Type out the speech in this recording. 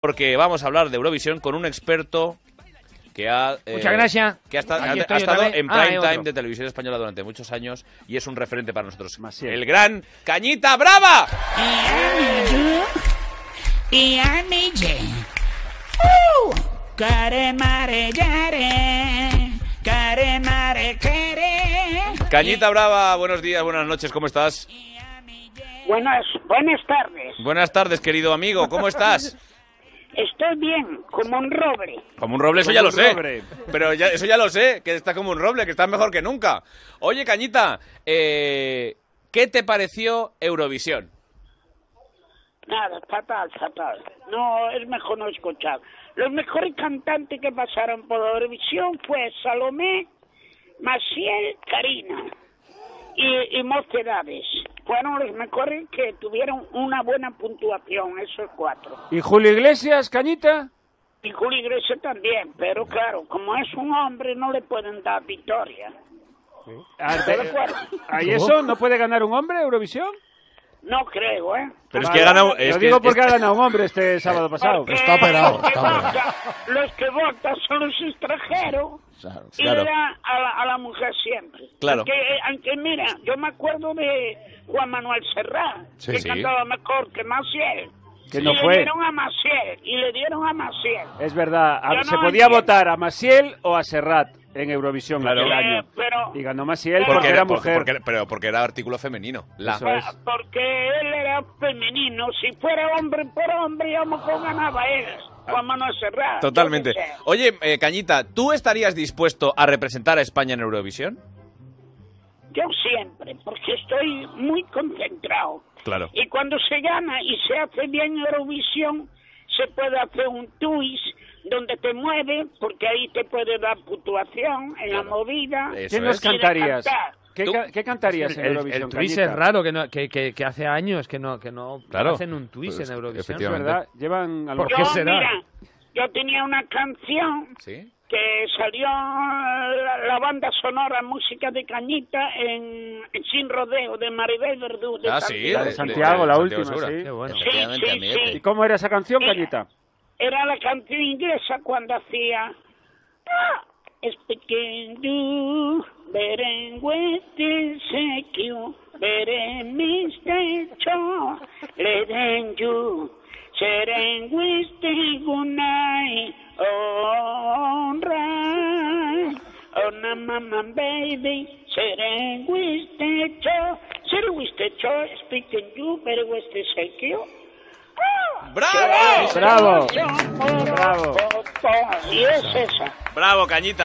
porque vamos a hablar de Eurovisión con un experto que ha, muchas gracias. Que ha estado en prime time de Televisión Española durante muchos años y es un referente para nosotros. Maciel. El gran Cañita Brava. Cañita Brava, buenos días, buenas noches, ¿cómo estás? Buenas tardes. Buenas tardes, querido amigo, ¿cómo estás? Estoy bien, como un roble. Como un roble, eso ya lo sé. Pero eso ya lo sé, que está como un roble, que está mejor que nunca. Oye, Cañita, ¿qué te pareció Eurovisión? Nada, fatal. No, es mejor no escuchar. Los mejores cantantes que pasaron por Eurovisión fue Salomé, Maciel, Karina y Mocedades. Fueron los mejores que tuvieron una buena puntuación, esos cuatro. ¿Y Julio Iglesias, Cañita? Y Julio Iglesias también, pero claro, como es un hombre no le pueden dar victoria. ¿Sí? ¿Y eso no puede ganar un hombre Eurovisión? No creo, ¿eh? Pero es que ha ganado... Lo digo porque ha ganado un hombre este sábado pasado. Porque está operado. Los que votan son los extranjeros. Claro. Y le da a la mujer siempre. Claro. Aunque mira, yo me acuerdo de Juan Manuel Serrat, que cantaba mejor que Maciel. Que no y fue. Le dieron a Maciel. Es verdad, Yo se no podía entiendo. votar a Maciel o a Serrat en Eurovisión Claro. aquel año. Pero- Y ganó Maciel Pero- porque era mujer. Porque era artículo femenino. Eso es. Porque él era femenino. Si fuera hombre por hombre, a lo mejor ganaba él. Juan Manuel Serrat. Totalmente. yo qué sé. Oye, Cañita, ¿tú estarías dispuesto a representar a España en Eurovisión? Yo siempre, porque estoy muy concentrado. Claro. Y cuando se gana y se hace bien Eurovisión, se puede hacer un twist donde te mueve, porque ahí te puede dar puntuación en la movida. Eso ¿Qué nos es. cantarías? cantar. ¿Qué cantarías en Eurovisión, El twist Cañita? es raro, que hace años que no Claro. hacen un twist Pues, en Eurovisión. Es efectivamente. verdad, llevan a lo ¿Por mejor- qué será? Mira, yo tenía una canción ¿Sí? que salió la banda sonora música de Cañita en Sin Rodeo de Maribel Verdú de Sí. La de Santiago, la última, Segura. sí. Qué bueno. Efectivamente, amiguete. ¿Y cómo era esa canción, Mira. Cañita? Era la canción inglesa cuando hacía Speaking to Beren Western Secure Beren Mr. Cho Leden You Seren Western Good Night Alright Oh na mama baby Seren Western Cho Seren Western Cho Speaking you Beren Western Secure ¡Bravo! Bravo. Bravo. Y es esa. Bravo, Cañita.